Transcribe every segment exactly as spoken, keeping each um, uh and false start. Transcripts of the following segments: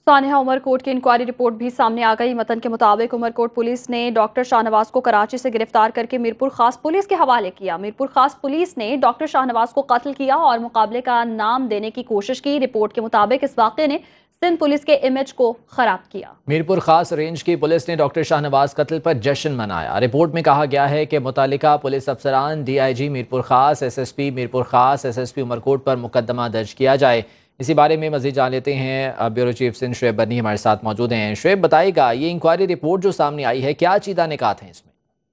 सानिया उमरकोट की inquiry report भी सामने आ गई। मतन के मुताबिक उमरकोट पुलिस ने डॉक्टर शाहनवाज को कराची से गिरफ्तार करके मीरपुर खास पुलिस के हवाले किया। मीरपुर खास पुलिस ने डॉक्टर शाहनवाज को कत्ल किया और मुकाबले का नाम देने की कोशिश की। रिपोर्ट के मुताबिक इस वाक़े ने सिंध पुलिस के इमेज को खराब किया। मीरपुर खास रेंज की पुलिस ने डॉक्टर शाहनवाज कत्ल पर जश्न मनाया। रिपोर्ट में कहा गया है कि मुतालिका पुलिस अफसरान, D I G Mirpur Khas, S S P Mirpur Khas, S S P Umarkot पर मुकदमा दर्ज किया जाए। इसी बारे में मज़ीद जान लेते हैं। ब्यूरो चीफ सिंध शुएब बनी हमारे साथ मौजूद हैं। शुएब, बताइएगा ये इंक्वायरी रिपोर्ट जो सामने आई है, क्या चीदा निकात हैं इसमें?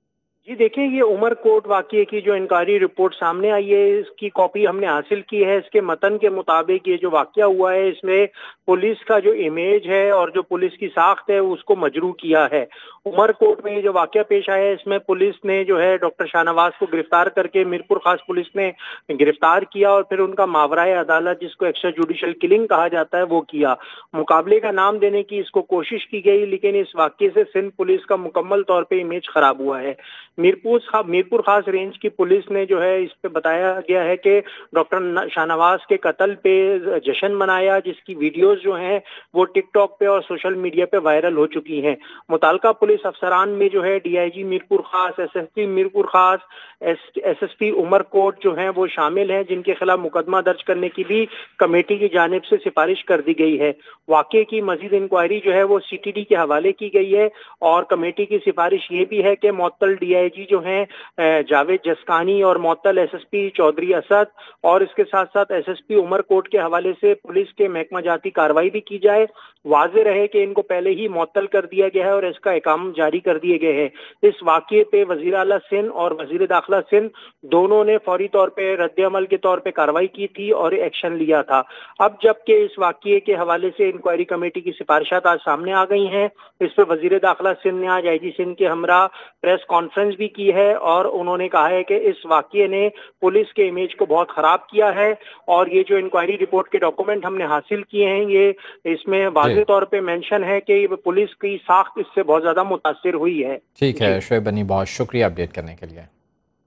जी देखिए, ये उमरकोट वाक़ये की जो इंक्वायरी रिपोर्ट सामने आई है, इसकी कॉपी हमने हासिल की है। इसके मतन के मुताबिक ये जो वाक़या हुआ है, इसमें पुलिस का जो इमेज है और जो पुलिस की साख्त है उसको मजरू किया है। उमरकोट में ये जो वाक़या पेश आया है, इसमें पुलिस ने जो है डॉक्टर शाहनवाज को गिरफ्तार करके मीरपुर खास पुलिस ने गिरफ्तार किया और फिर उनका मावराए अदालत, जिसको एक्स्ट्रा जुडिशल किलिंग कहा जाता है, वो किया। मुकाबले का नाम देने की इसको कोशिश की गई, लेकिन इस वाक़ये से सिंध पुलिस का मुकम्मल तौर पर इमेज खराब हुआ है। मीरपुर मीरपुर खास रेंज की पुलिस ने जो है इस पे बताया गया है कि डॉक्टर शाहनवाज के कत्ल पे जश्न मनाया, जिसकी वीडियोस जो हैं वो टिकटॉक पे और सोशल मीडिया पे वायरल हो चुकी हैं। मुताल्लिका पुलिस अफसरान में जो है D I G Mirpur Khas, S S P Mirpur Khas, S S P Umarkot जो हैं वो शामिल हैं, जिनके खिलाफ मुकदमा दर्ज करने की भी कमेटी की जानिब से सिफारिश कर दी गई है। वाक़ये की मजीद इंक्वायरी जो है वो सी टी डी के हवाले की गई है और कमेटी की सिफारिश ये भी है कि मुअत्तल डी आई जी जो हैं जावेद जसकानी और मुअत्तल S S P Chaudhry Asad और इसके साथ साथ एस एस पी उमरकोट के हवाले से पुलिस के महकमा जाती कार्रवाई भी की जाए। वाज़ेह रहे कि इनको पहले ही मुअत्तल कर दिया गया है और इसका अहकाम जारी कर दिए गए हैं। इस वाक़ये पे वज़ीर आला सिंध और वज़ीर दाखिला सिंध दोनों ने फौरी तौर पे रद्द अमल के तौर पे कार्रवाई की थी और एक्शन लिया था। अब जबकि इस वाक़ये के हवाले से इंक्वायरी कमेटी की सिफारिशात आज सामने आ गई हैं, इस पर वज़ीर दाखिला सिंध ने आज आई जी सिंध के हमरा प्रेस कॉन्फ्रेंस भी की है और उन्होंने कहा है कि इस वाक़ये ने पुलिस के इमेज को बहुत ख़राब किया है और ये जो इंक्वायरी रिपोर्ट के डॉक्यूमेंट हमने हासिल किए हैं, ये इसमें वाज़ेह तौर पे मेंशन है कि पुलिस की साख्त इससे बहुत ज़्यादा मुतासिर हुई है। ठीक है शुएब बनी, बहुत शुक्रिया अपडेट करने के लिए।